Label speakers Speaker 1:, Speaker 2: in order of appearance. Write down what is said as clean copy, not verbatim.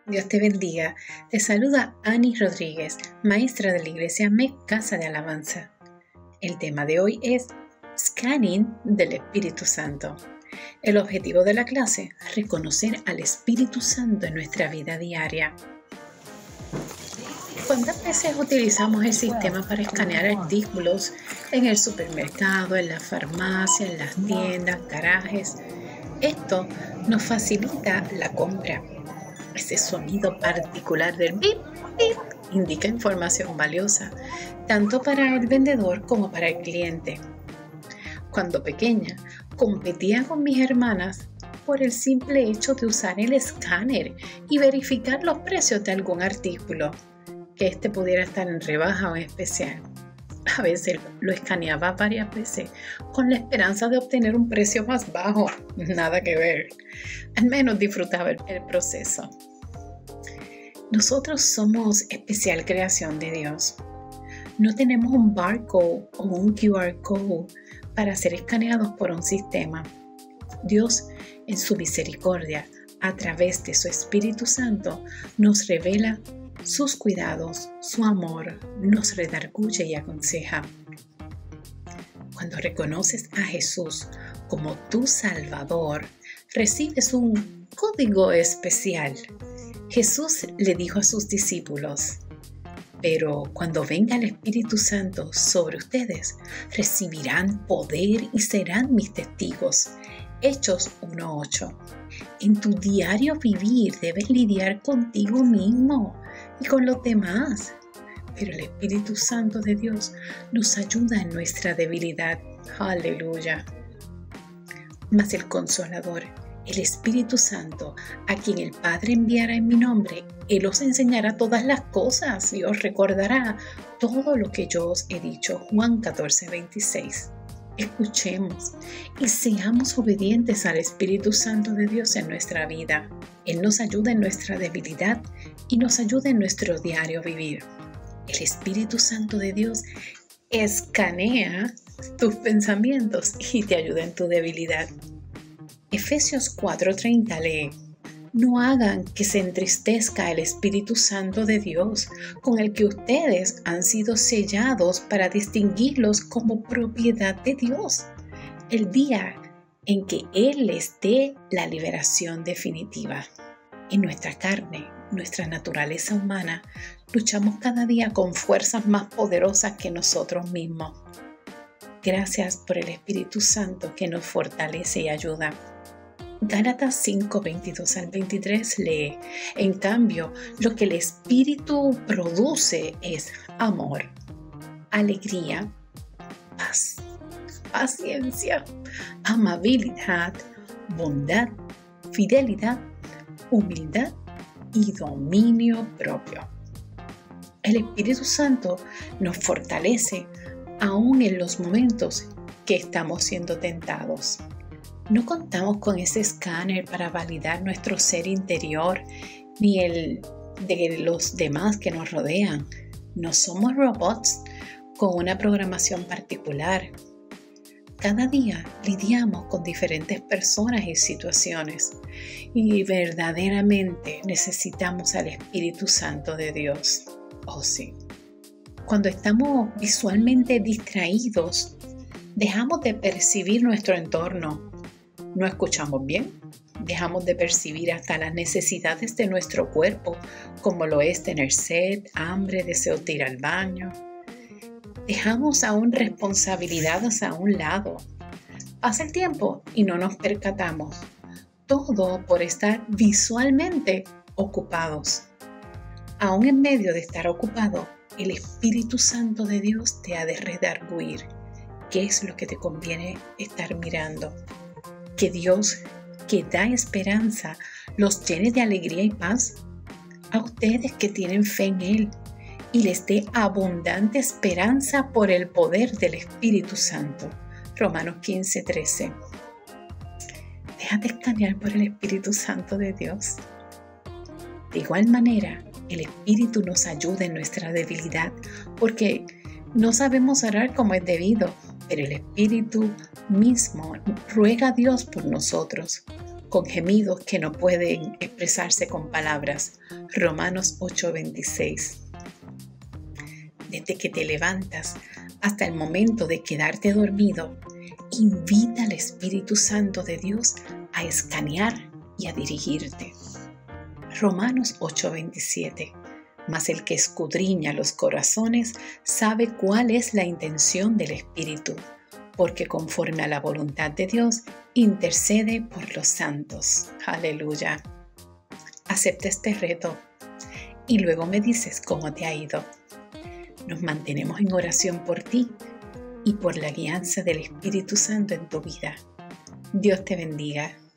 Speaker 1: Dios te bendiga. Te saluda Ani Rodríguez, maestra de la Iglesia MEC Casa de Alabanza. El tema de hoy es Scanning del Espíritu Santo. El objetivo de la clase, reconocer al Espíritu Santo en nuestra vida diaria. ¿Cuántas veces utilizamos el sistema para escanear artículos en el supermercado, en la farmacia, en las tiendas, garajes? Esto nos facilita la compra. Ese sonido particular del bip, bip, indica información valiosa, tanto para el vendedor como para el cliente. Cuando pequeña, competía con mis hermanas por el simple hecho de usar el escáner y verificar los precios de algún artículo, que este pudiera estar en rebaja o en especial. A veces lo escaneaba varias veces con la esperanza de obtener un precio más bajo. Nada que ver. Al menos disfrutaba el proceso. Nosotros somos especial creación de Dios. No tenemos un barcode o un QR code para ser escaneados por un sistema. Dios, en su misericordia, a través de su Espíritu Santo, nos revela sus cuidados, su amor, nos redarguye y aconseja. Cuando reconoces a Jesús como tu Salvador, recibes un código especial. Jesús le dijo a sus discípulos: pero cuando venga el Espíritu Santo sobre ustedes, recibirán poder y serán mis testigos. Hechos 1:8. En tu diario vivir debes lidiar contigo mismo y con los demás. Pero el Espíritu Santo de Dios nos ayuda en nuestra debilidad. Aleluya. Mas el Consolador, el Espíritu Santo, a quien el Padre enviará en mi nombre, Él os enseñará todas las cosas y os recordará todo lo que yo os he dicho. Juan 14:26. Escuchemos y seamos obedientes al Espíritu Santo de Dios en nuestra vida. Él nos ayuda en nuestra debilidad y nos ayuda en nuestro diario vivir. El Espíritu Santo de Dios escanea tus pensamientos y te ayuda en tu debilidad. Efesios 4:30 lee: no hagan que se entristezca el Espíritu Santo de Dios, con el que ustedes han sido sellados para distinguirlos como propiedad de Dios, el día en que Él les dé la liberación definitiva. En nuestra carne, nuestra naturaleza humana, luchamos cada día con fuerzas más poderosas que nosotros mismos. Gracias por el Espíritu Santo que nos fortalece y ayuda. Gálatas 5:22-23 lee: en cambio, lo que el Espíritu produce es amor, alegría, paz, paciencia, amabilidad, bondad, fidelidad, humildad y dominio propio. El Espíritu Santo nos fortalece aún en los momentos que estamos siendo tentados. No contamos con ese escáner para validar nuestro ser interior ni el de los demás que nos rodean. No somos robots con una programación particular. Cada día lidiamos con diferentes personas y situaciones y verdaderamente necesitamos al Espíritu Santo de Dios. Oh sí. Cuando estamos visualmente distraídos, dejamos de percibir nuestro entorno. No escuchamos bien, dejamos de percibir hasta las necesidades de nuestro cuerpo, como lo es tener sed, hambre, deseo de ir al baño. Dejamos aún responsabilidades a un lado. Pasa el tiempo y no nos percatamos. Todo por estar visualmente ocupados. Aún en medio de estar ocupado, el Espíritu Santo de Dios te ha de redarguir. ¿Qué es lo que te conviene estar mirando? Que Dios, que da esperanza, los llene de alegría y paz a ustedes que tienen fe en Él y les dé abundante esperanza por el poder del Espíritu Santo. Romanos 15:13. Déjate escanear por el Espíritu Santo de Dios. De igual manera, el Espíritu nos ayuda en nuestra debilidad porque no sabemos orar como es debido, pero el Espíritu mismo ruega a Dios por nosotros. con gemidos que no pueden expresarse con palabras. Romanos 8:26. Desde que te levantas hasta el momento de quedarte dormido, invita al Espíritu Santo de Dios a escanear y a dirigirte. Romanos 8:27. Mas el que escudriña los corazones sabe cuál es la intención del Espíritu, porque conforme a la voluntad de Dios intercede por los santos. Aleluya. Acepta este reto y luego me dices cómo te ha ido. Nos mantenemos en oración por ti y por la guianza del Espíritu Santo en tu vida. Dios te bendiga.